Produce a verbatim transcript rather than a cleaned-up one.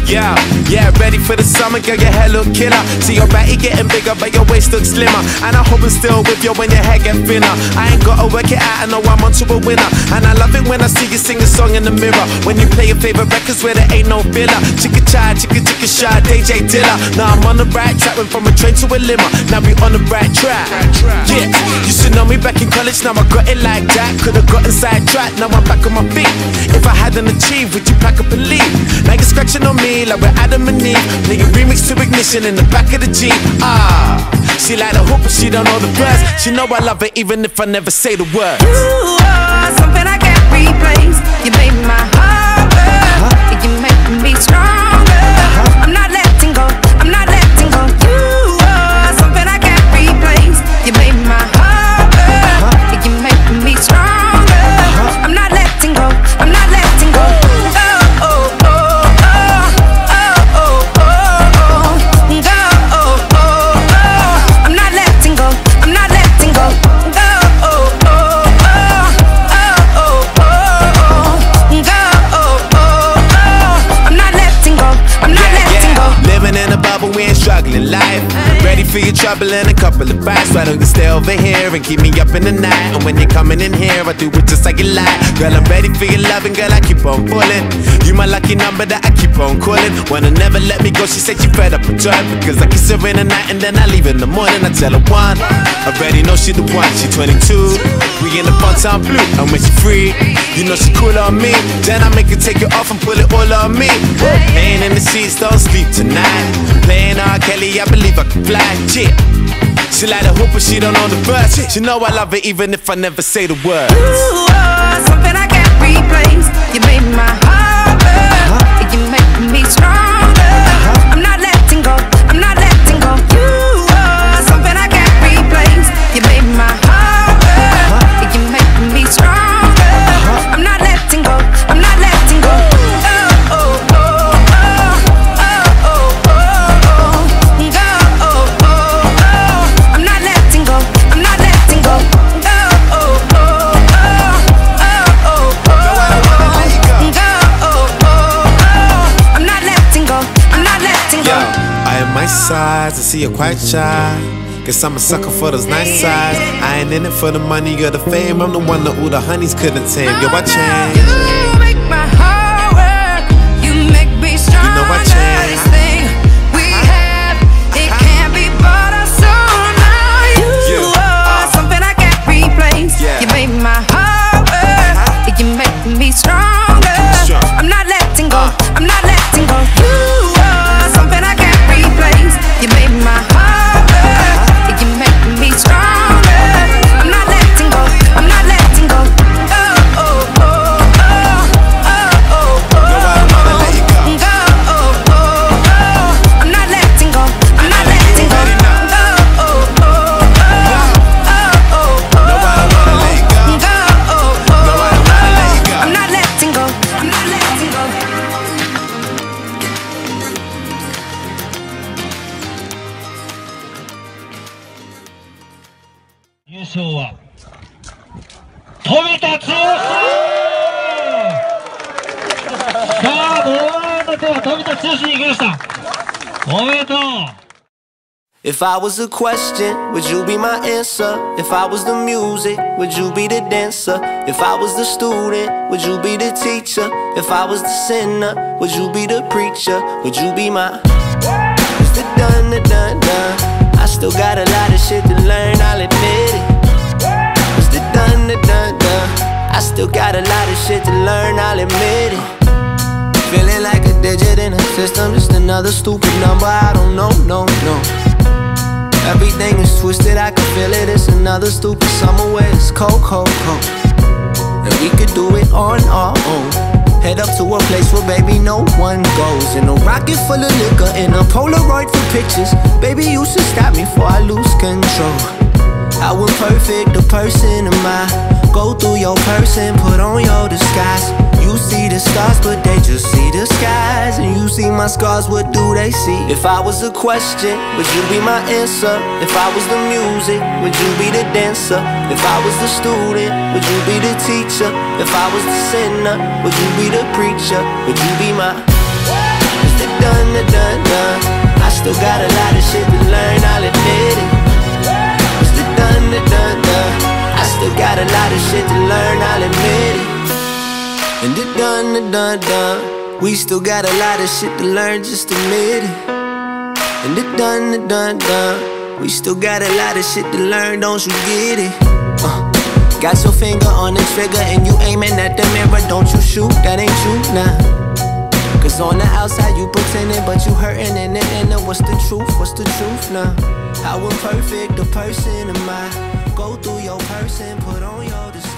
Yeah, yeah, ready for the summer, girl, your hair look killer. See your body getting bigger, but your waist looks slimmer. And I hope I'm still with you when your hair get thinner. I ain't gotta work it out, I know I'm onto a winner. And I love it when I see you sing a song in the mirror. When you play your favorite records where there ain't no filler. Chicka chai, chicka chicka shy, D J Dilla. Now I'm on the right track, went from a train to a limo. Now we on the right track. Yeah, you should know me back in college, now I got it like that. Could've gotten sidetracked, now I'm back on my feet. If I hadn't achieved, would you pack up and leave? Now you're scratching on me like we're Adam and Eve. Playing remix to Ignition in the back of the Jeep. Ah, she like the hoop but she don't know the words. She know I love it even if I never say the words. You are something I can't replace. You made my heart burn. Uh-huh. You make me stronger. Uh-huh. I'm not letting go, I'm not letting go. You are something I can't replace. You made my heart burn. Uh-huh. You make me stronger. Uh-huh. I'm not letting go, I'm not letting go. Struggling life, ready for your trouble and a couple of bites. Why don't you stay over here and keep me up in the night? And when you're coming in here, I do it just like you like. Girl, I'm ready for your loving, girl, I keep on pulling. You my lucky number that I keep on calling. Wanna never let me go, she said she fed up with joy. Because I kiss her in the night and then I leave in the morning. I tell her one, I already know she the one, she twenty-two. We in the fun time blue, and when she free, you know she cool on me. Then I make her take it off and pull it all on me. Laying in the sheets, don't sleep tonight. Playing R. Kelly, I believe I can fly. Yeah. She like the hoop, but she don't know the words. She know I love it even if I never say the words. You are something I can't replace. You made my heart burn. Uh-huh. You make me stronger. Uh-huh. I'm not letting go, I'm not letting go. You are something I can't replace. You made my heart burn. Uh-huh. You make me stronger. Uh-huh. I'm not letting go, I'm not letting go. My size, I see you're quite shy. Guess I'm a sucker for those nice sides. I ain't in it for the money or the fame. I'm the one that all the honeys couldn't tame. Yo, I changed. You make my heart work. You make me stronger. You know I changed. This thing we have, it can't be bought or sold. Now you yeah. are uh, something I can't replace. Yeah. You make my heart work. Uh-huh. You make me stronger. Strong. I'm not letting go. Uh. I'm not letting go. You are something I can't replace. You made my heart burn. You make me stronger. I'm not letting go, I'm not letting go. Oh, oh, oh, oh, oh, oh, oh. Nobody wanna let you go. Go, oh, oh, oh. I'm not letting go, I'm not letting go. Oh, oh, oh, oh, oh, oh. Nobody wanna let you go. Go, oh, oh, Nobody wanna let you go. I'm not letting go, I'm not letting go. 優勝は富田剛。さあ、ボールの手は富田剛に行きました。おめでとう。 If I was a question, would you be my answer? If I was the music, would you be the dancer? If I was the student, would you be the teacher? If I was the sinner, would you be the preacher? Would you be my... It's the done, the done, done. I still got a lot of shit to learn, I'll admit it. It's the done, the done, done. I still got a lot of shit to learn, I'll admit it. Feeling like a digit in a system, just another stupid number, I don't know, no, no. Everything is twisted, I can feel it. It's another stupid summer where it's cold, cold, cold. And we could do it on our own. Head up to a place where baby no one goes. In a rocket full of liquor, in a Polaroid for pictures. Baby you should stop me before I lose control. How imperfect a person am I? Go through your person, put on your disguise. You see the stars, but they just see the skies. And you see my scars, what do they see? If I was a question, would you be my answer? If I was the music, would you be the dancer? If I was the student, would you be the teacher? If I was the sinner, would you be the preacher? Would you be my... It's the still got a lot of shit to learn, I'll admit it. It's the done, the done, done. I still got a lot of shit to learn, I'll admit it. And the done, the done, done. We still got a lot of shit to learn, just admit it. And the done, the done, done. We still got a lot of shit to learn, don't you get it? Uh. Got your finger on the trigger and you aiming at the mirror, don't you shoot, that ain't you, nah. Cause on the outside you pretending, but you hurting in the inner. What's the truth, what's the truth, nah? How imperfect a person am I? Go through your person, put on your